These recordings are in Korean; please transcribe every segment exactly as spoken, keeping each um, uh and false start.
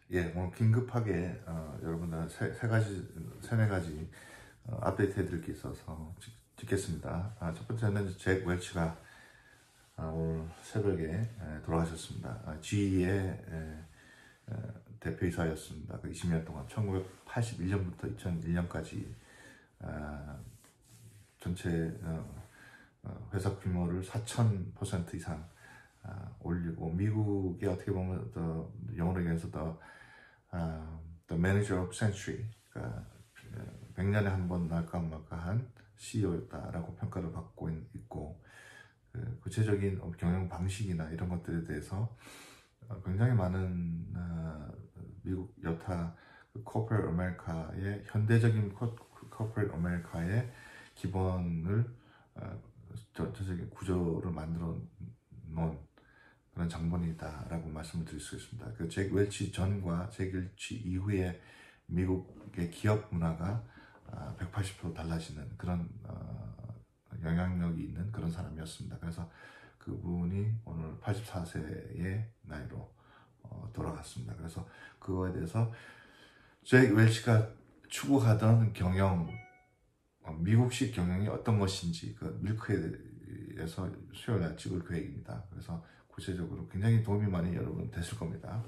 예, 오늘 긴급하게 어, 여러분들 세, 세 가지, 세네 가지 어, 업데이트 해드릴 게 있어서 찍, 찍겠습니다. 아, 첫 번째는 잭 웰치가 아, 오늘 새벽에 에, 돌아가셨습니다. 아, 지이의 에, 에, 대표이사였습니다. 그 이십 년 동안 천구백팔십일 년부터 이천일 년까지 아, 전체 어, 어, 회사 규모를 사천 퍼센트 이상 아, 올리고 미국의 어떻게 보면 더 영어로 얘기해서 더 아, The Manager of Century, 그러니까 백 년에 한 번 날까 말까한 씨이오였다라고 평가를 받고 있고, 그 구체적인 경영 방식이나 이런 것들에 대해서 굉장히 많은 어, 미국 여타 코퍼레이트 아메리카의 현대적인 코퍼레이트 아메리카의 기본을 어, 전체적인 구조를 만들어 놓은 그런 장본이다라고 말씀을 드릴 수 있습니다. 그 잭 웰치 전과 잭 웰치 이후에 미국의 기업 문화가 백팔십 퍼센트 달라지는 그런 영향력이 있는 그런 사람이었습니다. 그래서 그분이 오늘 팔십사 세의 나이로 돌아갔습니다. 그래서 그거에 대해서 잭 웰치가 추구하던 경영, 미국식 경영이 어떤 것인지 그 밀크에서 수요일날 찍을 계획입니다. 그래서 구체적으로 굉장히 도움이 많이 여러분 됐을 겁니다.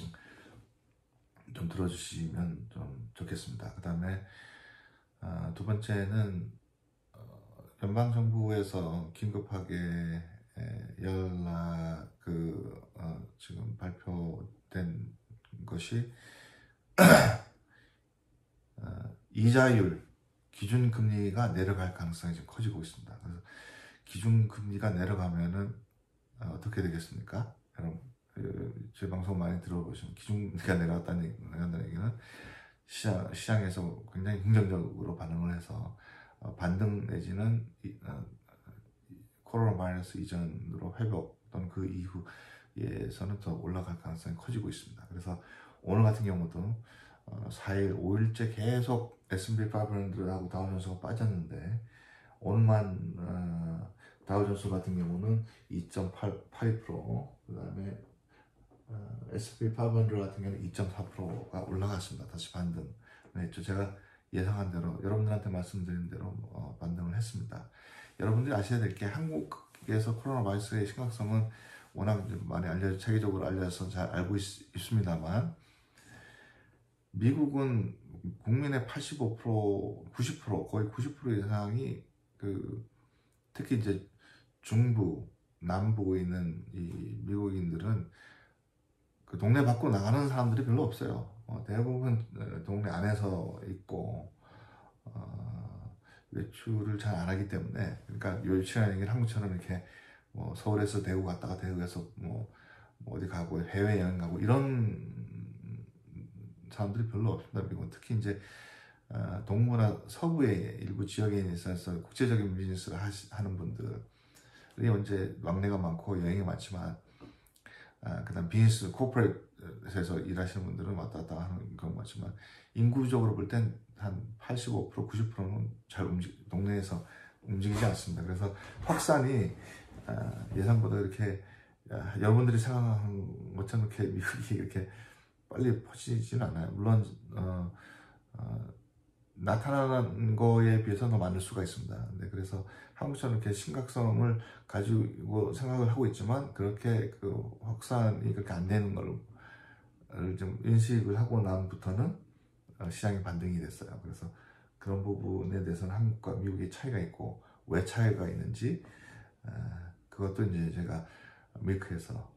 좀 들어주시면 좀 좋겠습니다. 그 다음에 어, 두 번째는 어, 연방정부에서 긴급하게 연락 그 어, 지금 발표된 것이 어, 이자율 기준금리가 내려갈 가능성이 지금 커지고 있습니다. 그래서 기준금리가 내려가면은 어, 어떻게 되겠습니까? 여러분, 그, 제 방송 많이 들어보시면 기준금리가 내려갔다는 얘기는 시장, 시장에서 굉장히 긍정적으로 반응을 해서 어, 반등 내지는 이, 어, 코로나 바이러스 이전으로 회복 또는 그 이후에서는 더 올라갈 가능성이 커지고 있습니다. 그래서 오늘 같은 경우도 어, 사 일, 오 일째 계속 에스 앤 피 오백하고 다우존스가 빠졌는데 오늘만 어, 다우존스 같은 경우는 이 점 팔이 퍼센트, 그 다음에 어, 에스 앤 피 오백 같은 경우는 이 점 사 퍼센트가 올라갔습니다. 다시 반등 했죠. 제가 예상한 대로 여러분들한테 말씀드린 대로 어, 반등을 했습니다. 여러분들이 아셔야 될 게 한국에서 코로나 바이러스의 심각성은 워낙 많이 알려 체계적으로 알려서 잘 알고 있, 있습니다만 미국은 국민의 팔십오 퍼센트, 구십 퍼센트 거의 구십 퍼센트 이상이 그 특히 이제 중부, 남부에 있는 이 미국인들은 그 동네 밖으로 나가는 사람들이 별로 없어요. 어, 대부분 동네 안에서 있고 어, 외출을 잘 안 하기 때문에, 그러니까 외출하는 게 한국처럼 이렇게 뭐 서울에서 대구 갔다가 대구에서 뭐, 뭐 어디 가고 해외 여행 가고 이런 사람들이 별로 없습니다. 미국은 특히 이제 어, 동부나 서부의 일부 지역에 있어서 국제적인 비즈니스를 하시, 하는 분들이 언제 왕래가 많고 여행이 많지만 아, 그 다음 비즈니스 코퍼레이트에서 일하시는 분들은 왔다 갔다 하는 경우가 많지만 인구적으로 볼 땐 한 팔십오 퍼센트, 구십 퍼센트는 잘 움직, 동네에서 움직이지 않습니다. 그래서 확산이 아, 예상보다 이렇게 아, 여러분들이 생각하는 것처럼 이렇게 미국이 이렇게 빨리 퍼지지는 않아요. 물론 어, 어, 나타나는 거에 비해서 더 많을 수가 있습니다. 네, 그래서 한국처럼 이렇게 심각성을 가지고 생각을 하고 있지만 그렇게 그 확산이 그렇게 안 되는 걸 좀 인식을 하고 나부터는 시장이 반등이 됐어요. 그래서 그런 부분에 대해서는 한국과 미국의 차이가 있고 왜 차이가 있는지 그것도 이제 제가 밀크에서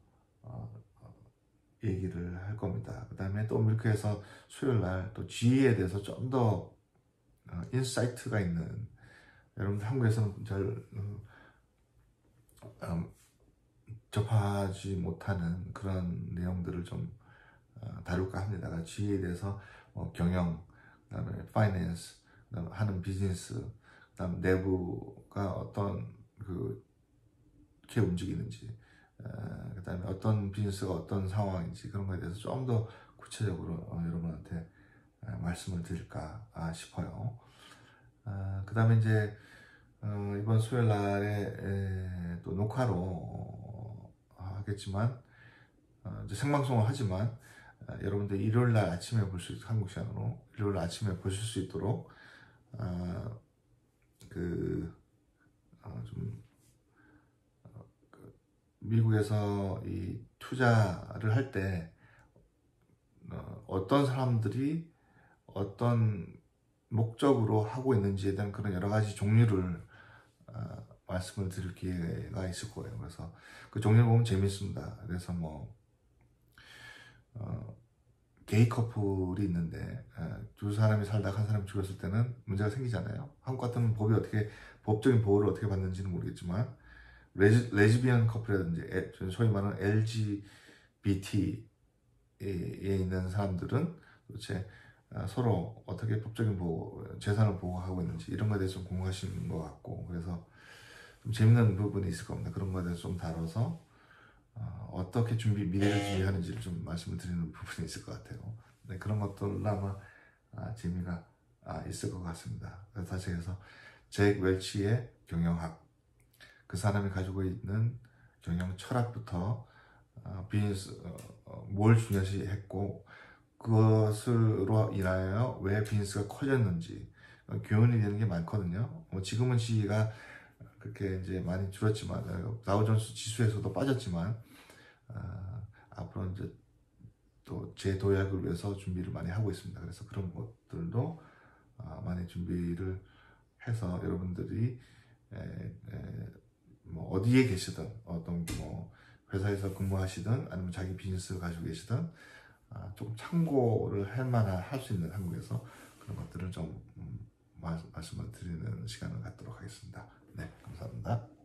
얘기를 할 겁니다. 그 다음에 또 밀크에서 수요일 날 또 지이에 대해서 좀 더 인사이트가 있는, 여러분들 한국에서는 잘 음, 음, 접하지 못하는 그런 내용들을 좀 어, 다룰까 합니다. 지이에 대해서 어, 경영, 그다음에 파이낸스, 그다음에 하는 비즈니스, 그다음 내부가 어떤 그렇게 움직이는지, 어, 그다음에 어떤 비즈니스가 어떤 상황인지 그런 거에 대해서 좀 더 구체적으로 어, 여러분한테 어, 말씀을 드릴까 아, 싶어요. 어, 그다음에 이제 어, 이번 수요일 날에 에, 또 녹화로 어, 하겠지만 어, 이제 생방송을 하지만 아, 여러분들 일요일 날 아침에 볼 수 있도록 한국 시간으로 일요일 날 아침에 보실 수 있도록 아, 그 어, 좀 미국에서 이 투자를 할 때 어, 어떤 사람들이 어떤 목적으로 하고 있는지에 대한 그런 여러 가지 종류를 어, 말씀을 드릴 기회가 있을 거예요. 그래서 그 종류를 보면 재밌습니다. 그래서 뭐 어, 게이 커플이 있는데 어, 두 사람이 살다가 한 사람이 죽었을 때는 문제가 생기잖아요. 한국 같으면 법이 어떻게 법적인 보호를 어떻게 받는지는 모르겠지만 레지, 레즈비언 커플이라든지 에, 소위 말하는 엘지비티에 있는 사람들은 도대체 어, 서로 어떻게 법적인 보호, 재산을 보호하고 있는지 이런 거에 대해서 좀 궁금하신 것 같고, 그래서 좀 재밌는 부분이 있을 겁니다. 그런 거에 대해서 좀 다뤄서 어, 어떻게 준비, 미래를 준비하는지를 좀 말씀을 드리는 부분이 있을 것 같아요. 네, 그런 것들은 아마 아, 재미가 아, 있을 것 같습니다. 그래서 다시 해서 잭 웰치의 경영학, 그 사람이 가지고 있는 경영 철학부터 어, 비즈니스 어, 어, 뭘 중요시했고 그것으로 인하여 왜 비즈니스가 커졌는지 어, 교훈이 되는 게 많거든요. 뭐 지금은 시기가 그렇게 이제 많이 줄었지만 다우존스 지수에서도 빠졌지만 어, 앞으로 이제 또 재도약을 위해서 준비를 많이 하고 있습니다. 그래서 그런 것들도 어, 많이 준비를 해서 여러분들이 에, 에, 뭐 어디에 계시든 어떤 뭐 회사에서 근무하시든 아니면 자기 비즈니스를 가지고 계시든 아, 조금 참고를 할 만한 할 수 있는 한국에서 그런 것들을 좀 음, 마, 말씀을 드리는 시간을 갖도록 하겠습니다. 네, 감사합니다.